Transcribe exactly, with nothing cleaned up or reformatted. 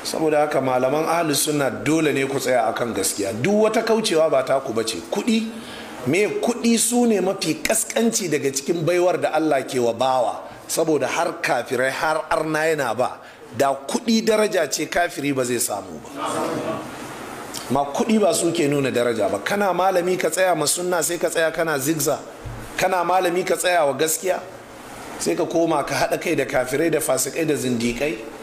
saboda haka malaman ahlus sunna dole ne ku tsaya akan gaskiya. Duk wata kaucewa ba ta ku bace. Kuɗi me kuɗi su ne mafi kaskanci daga cikin baiwar da Allah ke wa bawa, saboda har kafirai har arna yana ba. Da kuɗi daraja ce kafiri ba zai samu ba. Ma kuɗi ba su ke nuna daraja ba. Kana malami ka tsaya ma sunna sai ka tsaya kana zigza. Kana malami ka tsaya wa gaskiya sai ka koma ka haɗa kai da kafirai da fasikai da zindikai.